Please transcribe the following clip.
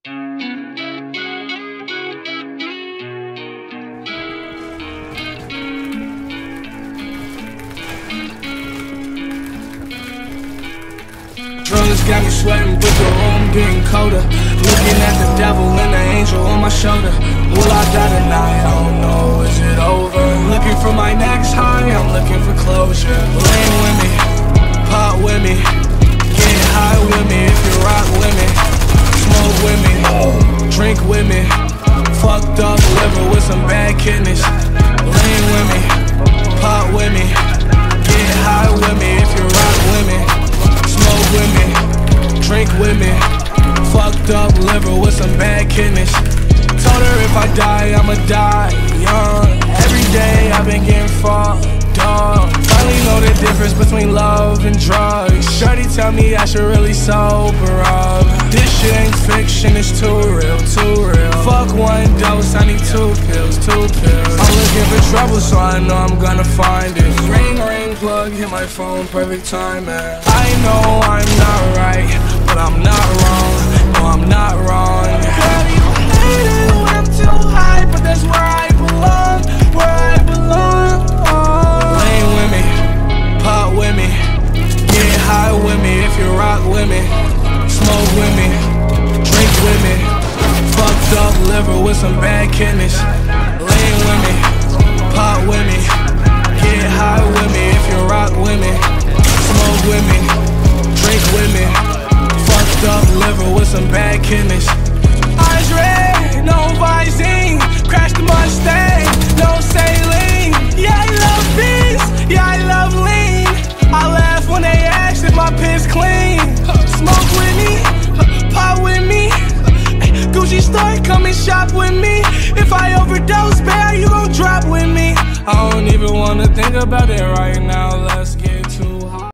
Drugs got me sweating, but the room getting colder. Looking at the devil and the angel on my shoulder. Will I die tonight? I don't know, is it over? Looking for my next high, I'm looking for closure. Lean with me, pop with me, get high with me if you rock with me. Smoke with me, drink with me, fucked up liver with some bad kidneys. Lean with me, pop with me, get high with me if you rock with me. Smoke with me, drink with me, fucked up liver with some bad kidneys. Told her if I die, I'ma die young. Every day I've been getting fucked up. Finally know the difference between love and drugs. Shorty tell me I should really sober up. This shit ain't fiction, it's too real, too real. Fuck one dose, I need 2 pills, 2 pills. I'm looking for trouble, so I know I'm gonna find it. Ring, ring, plug, hit my phone, perfect time, man. I know I'm not right, but I'm not wrong. No, I'm not wrong. Girl, you hate it when I'm too high, but that's where I belong, where I belong. Lean with me, pop with me, get high with me if you rock with me. Smoke with me, drink with me, fucked up liver with some bad kidneys. Lean with me, pop with me, get high with me if you rock with me. Smoke with me, drink with me, fucked up liver with some bad kidneys. Eyes red, no Visine, crashed the Mustang, no saline. Yeah, I love peace, yeah, I love lean. I laugh when they ask if my piss clean. Smoke with me, pop with me, Gucci store, come and shop with me. If I overdose, babe, you gon' drop with me. I don't even wanna think about it right now, let's get too high.